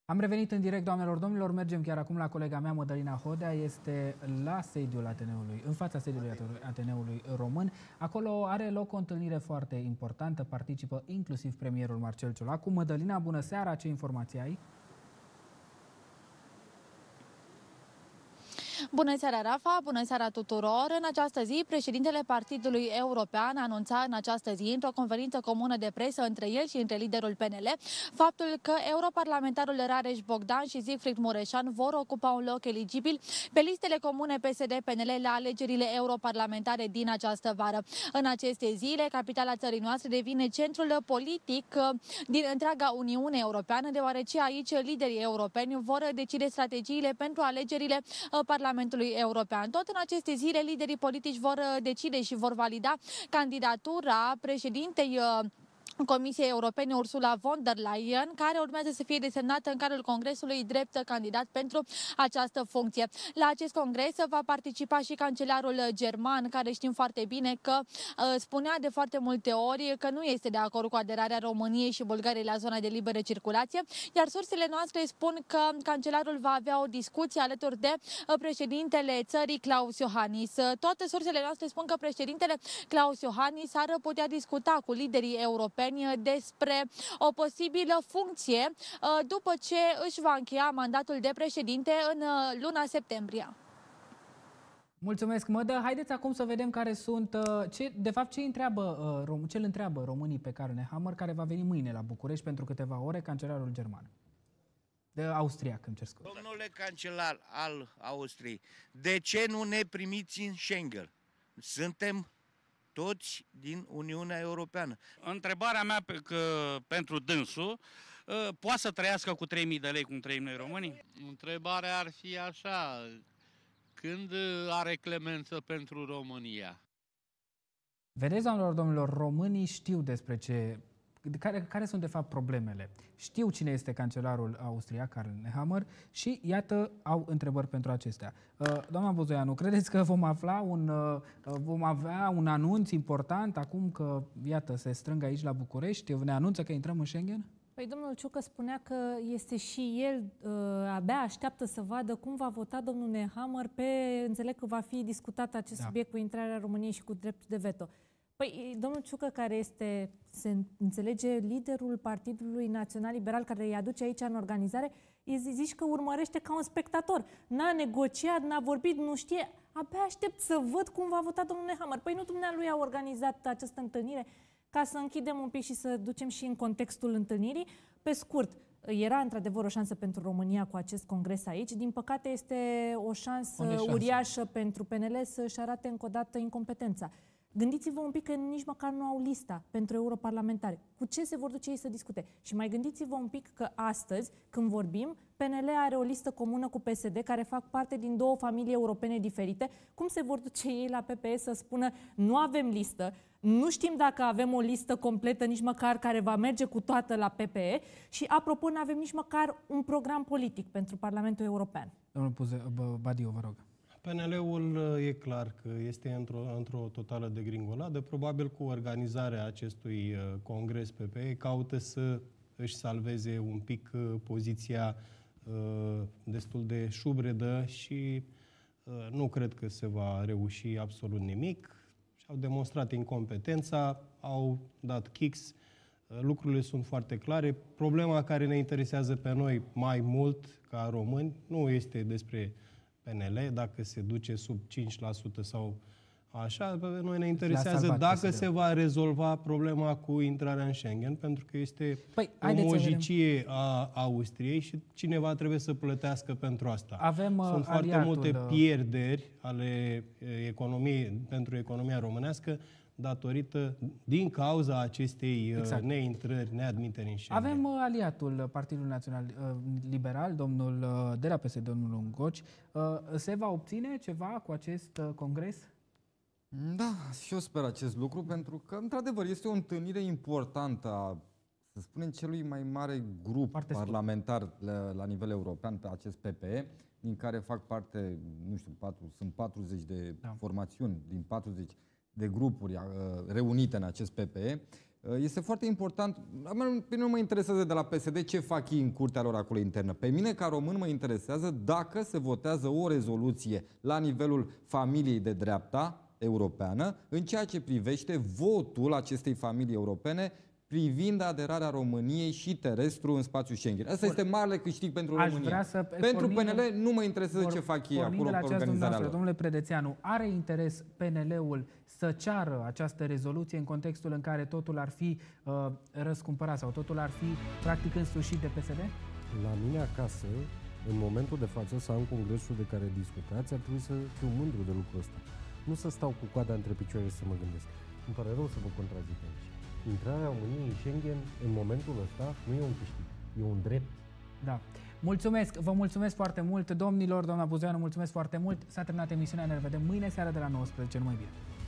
Am revenit în direct, doamnelor, domnilor. Mergem chiar acum la colega mea, Mădălina Hodea. Este la sediul Ateneului, în fața sediului Ateneului Român. Acolo are loc o întâlnire foarte importantă. Participă inclusiv premierul Marcel Ciolacu. Mădălina, bună seara! Ce informații ai? Bună seara, Rafa! Bună seara tuturor! În această zi, președintele Partidului European anunța în această zi, într-o conferință comună de presă între el și între liderul PNL, faptul că europarlamentarul Rareș Bogdan și Siegfried Mureșan vor ocupa un loc eligibil pe listele comune PSD-PNL la alegerile europarlamentare din această vară. În aceste zile, capitala țării noastre devine centrul politic din întreaga Uniune Europeană, deoarece aici liderii europeni vor decide strategiile pentru alegerile Parlamentului European. Tot în aceste zile, liderii politici vor decide și vor valida candidatura președintei Comisiei Europene Ursula von der Leyen, care urmează să fie desemnată în cadrul Congresului drept candidat pentru această funcție. La acest congres va participa și cancelarul german, care știm foarte bine că spunea de foarte multe ori că nu este de acord cu aderarea României și Bulgariei la zona de liberă circulație, iar sursele noastre spun că cancelarul va avea o discuție alături de președintele țării, Klaus Iohannis. Toate sursele noastre spun că președintele Klaus Iohannis ar putea discuta cu liderii europeni despre o posibilă funcție după ce își va încheia mandatul de președinte în luna septembrie. Mulțumesc, Mădă. Haideți acum să vedem care sunt, ce îl întreabă românii pe Karl Nehammer, care va veni mâine la București pentru câteva ore, cancelarul german. Austriac, îmi cer scuze. Domnule cancelar al Austriei, de ce nu ne primiți în Schengen? Suntem toți din Uniunea Europeană. Întrebarea mea pentru dânsul, poate să trăiască cu 3.000 de lei cum trăim noi românii? Întrebarea ar fi așa, când are clemență pentru România? Vedeți, doamnelor, domnilor, românii știu despre ce... Care sunt de fapt problemele. Știu cine este cancelarul austriac, Karl Nehammer, și iată, au întrebări pentru acestea. Doamna Buzoianu, credeți că vom avea un anunț important acum că, iată, se strâng aici la București, ne anunță că intrăm în Schengen? Păi domnul Ciucă spunea că este și el, abia așteaptă să vadă cum va vota domnul Nehammer înțeleg că va fi discutat acest subiect cu intrarea României și cu dreptul de veto. Păi, domnul Ciucă, care se înțelege, liderul Partidului Național Liberal, care îi aduce aici în organizare, zici că urmărește ca un spectator. N-a negociat, n-a vorbit, nu știe. Abia aștept să văd cum va vota domnul Nehammer. Păi nu dumnealui a organizat această întâlnire? Ca să închidem un pic și să ducem și în contextul întâlnirii. Pe scurt, era într-adevăr o șansă pentru România cu acest congres aici. Din păcate este o șansă uriașă pentru PNL să-și arate încă o dată incompetența. Gândiți-vă un pic că nici măcar nu au lista pentru europarlamentare. Cu ce se vor duce ei să discute? Și mai gândiți-vă un pic că astăzi, când vorbim, PNL are o listă comună cu PSD, care fac parte din două familii europene diferite. Cum se vor duce ei la PPE să spună nu avem listă, nu știm dacă avem o listă completă, nici măcar care va merge cu toată la PPE și, apropo, nu avem nici măcar un program politic pentru Parlamentul European. Domnul Badiu, vă rog. PNL-ul e clar că este într-o totală degringoladă. Probabil cu organizarea acestui congres PPE caută să își salveze un pic poziția destul de șubredă și nu cred că se va reuși absolut nimic. Și-au demonstrat incompetența, au dat kicks, lucrurile sunt foarte clare. Problema care ne interesează pe noi mai mult ca români nu este despre PNL, dacă se duce sub 5% sau așa, pe noi ne interesează dacă se va rezolva problema cu intrarea în Schengen, pentru că este o mojicie a Austriei și cineva trebuie să plătească pentru asta. Sunt foarte multe pierderi ale pentru economia românească datorită, din cauza acestei neintrări, neadmiteri în Schengen. Avem aliatul Partidului Național Liberal, domnul de la PSD, domnul Lungoci. Se va obține ceva cu acest congres? Da, și eu sper acest lucru, pentru că, într-adevăr, este o întâlnire importantă a, să spunem, celui mai mare grup parlamentar la nivel european, pe acest PPE, din care fac parte, nu știu, sunt 40 de formațiuni, din 40 de grupuri reunite în acest PPE. Este foarte important. Pe mine nu mă interesează de la PSD ce fac ei în curtea lor acolo internă. Pe mine, ca român, mă interesează dacă se votează o rezoluție la nivelul familiei de dreapta europeană în ceea ce privește votul acestei familii europene privind aderarea României și terestru în spațiul Schengen. Asta este marele câștig pentru România. Pentru PNL nu mă interesează ce fac ei acolo pe organizarea lor. Domnule Predețeanu, are interes PNL-ul să ceară această rezoluție în contextul în care totul ar fi răscumpărat sau totul ar fi practic însușit de PSD? La mine acasă, în momentul de față, să am congresul de care discutați, ar trebui să fiu mândru de lucrul ăsta. Nu să stau cu coada între picioare să mă gândesc. Îmi pare rău să vă contrazic aici. Intrarea României în Schengen, în momentul ăsta, nu e un câștig, e un drept. Da. Mulțumesc, vă mulțumesc foarte mult, domnilor, doamna Buzoianu, mulțumesc foarte mult. S-a terminat emisiunea, ne revedem mâine seara de la 19, numai bine.